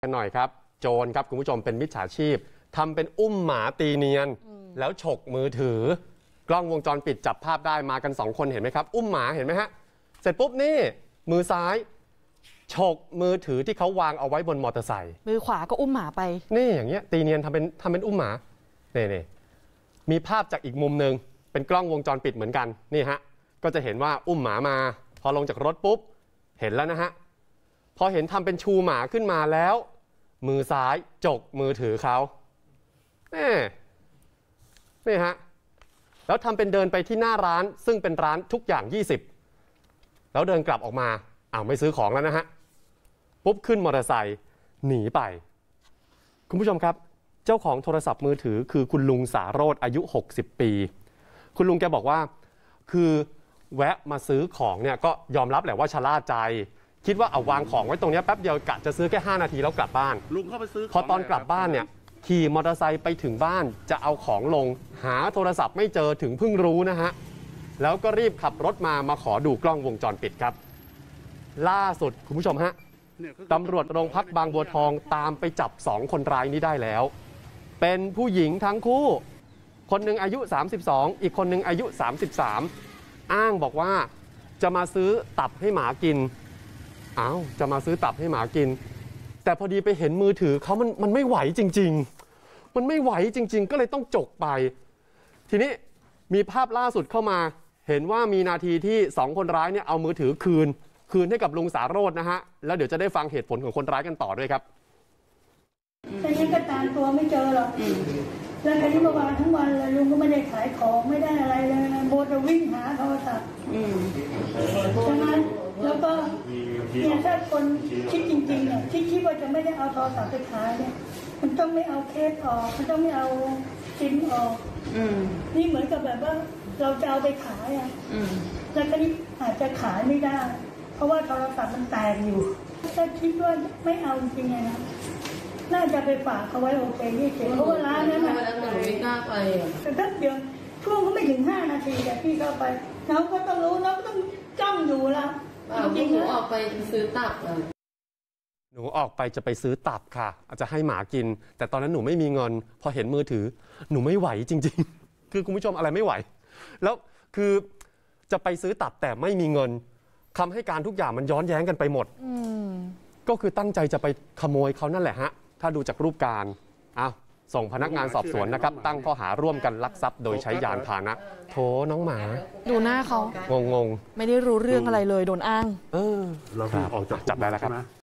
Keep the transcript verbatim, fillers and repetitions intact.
กันหน่อยครับโจรครับคุณผู้ชมเป็นมิจฉาชีพทำเป็นอุ้มหมาตีเนียนแล้วฉกมือถือกล้องวงจรปิดจับภาพได้มากันสองคนเห็นไหมครับอุ้มหมาเห็นไหมฮะเสร็จปุ๊บนี่มือซ้ายฉกมือถือที่เขาวางเอาไว้บนมอเตอร์ไซค์มือขวาก็อุ้มหมาไปนี่อย่างเงี้ยตีเนียนทำเป็นทำเป็นอุ้มหมาเนี่ยนี่มีภาพจากอีกมุมหนึ่งเป็นกล้องวงจรปิดเหมือนกันนี่ฮะก็จะเห็นว่าอุ้มหมามาพอลงจากรถปุ๊บเห็นแล้วนะฮะพอเห็นทำเป็นชูหมาขึ้นมาแล้วมือซ้ายจกมือถือเขานี่นี่ฮะแล้วทำเป็นเดินไปที่หน้าร้านซึ่งเป็นร้านทุกอย่างยี่สิบแล้วเดินกลับออกมาอ้าวไม่ซื้อของแล้วนะฮะปุ๊บขึ้นมอเตอร์ไซค์หนีไปคุณผู้ชมครับเจ้าของโทรศัพท์มือถือคือคุณลุงสาโรจน์อายุหกสิบปีคุณลุงแกบอกว่าคือแวะมาซื้อของเนี่ยก็ยอมรับแหละว่าชะล่าใจคิดว่าเอาวางของไว้ตรงนี้แป๊บเดียวกะจะซื้อแค่ห้านาทีแล้วกลับบ้านลุงเข้าไปซื้อพอตอนกลับบ้านเนี่ยขี่มอเตอร์ไซค์ไปถึงบ้านจะเอาของลงหาโทรศัพท์ไม่เจอถึงเพิ่งรู้นะฮะแล้วก็รีบขับรถมามาขอดูกล้องวงจรปิดครับล่าสุดคุณผู้ชมฮะตำรวจโรงพักบางบัวทองตามไปจับสองคนร้ายนี้ได้แล้วเป็นผู้หญิงทั้งคู่คนหนึ่งอายุสามสิบสองอีกคนหนึ่งอายุสามสิบสามอ้างบอกว่าจะมาซื้อตับให้หมากินอ้าวจะมาซื้อตับให้หมากินแต่พอดีไปเห็นมือถือเขามันมันไม่ไหวจริงๆมันไม่ไหวจริงๆก็เลยต้องจกไปทีนี้มีภาพล่าสุดเข้ามาเห็นว่ามีนาทีที่สองคนร้ายเนี่ยเอามือถือคืนคืนให้กับลุงสาโรจน์นะฮะแล้วเดี๋ยวจะได้ฟังเหตุผลของคนร้ายกันต่อด้วยครับแต่ยังก็ตามตัวไม่เจอหรอกแล้วคราวนี้เมื่อวานทั้งวันเลยลุงก็ไม่ได้ขายของไม่ได้อะไรเลยนะโบจะวิ่งหาโทรศัพท์ใช่ไหมแล้วก็เนี่ยถ้าคนคิดจริงๆเนี่ยที่คิดว่าจะไม่ได้เอาโทรศัพท์ไปขายเนี่ยมันต้องไม่เอาเคสออกมันต้องไม่เอาซิมออกนี่เหมือนกับแบบว่าเราจะเอาไปขายอ่ะแล้วก็นี่อาจจะขายไม่ได้เพราะว่าโทรศัพท์มันแตกอยู่ถ้าคิดว่าไม่เอาจริงๆนะน่าจะไปฝากเขาไว้โอเคยี่สิบเพราะว่าร้านนั้นน่ะไม่กล้าไปแต่ถ้าเดี๋ยวช่วงก็ไม่ถึงห้านาทีแต่พี่เข้าไปน้องก็ต้องรู้น้องก็ต้องจ้องอยู่แล้วจริงๆหนูออกไปซื้อตับหนูออกไปจะไปซื้อตับค่ะอาจจะให้หมากินแต่ตอนนั้นหนูไม่มีเงินพอเห็นมือถือหนูไม่ไหวจริงๆคือคุณผู้ชมอะไรไม่ไหวแล้วคือจะไปซื้อตับแต่ไม่มีเงินคำให้การทุกอย่างมันย้อนแย้งกันไปหมดก็คือตั้งใจจะไปขโมยเขานั่นแหละฮะถ้าดูจากรูปการอ้าวส่งพนักงานสอบสวนนะครับตั้งข้อหาร่วมกันลักทรัพย์โดยใช้ยานพาหนะโถน้องหมาดูหน้าเขางงงไม่ได้รู้เรื่องอะไรเลยโดนอ้างเออเราออกจากจับได้แล้วครับ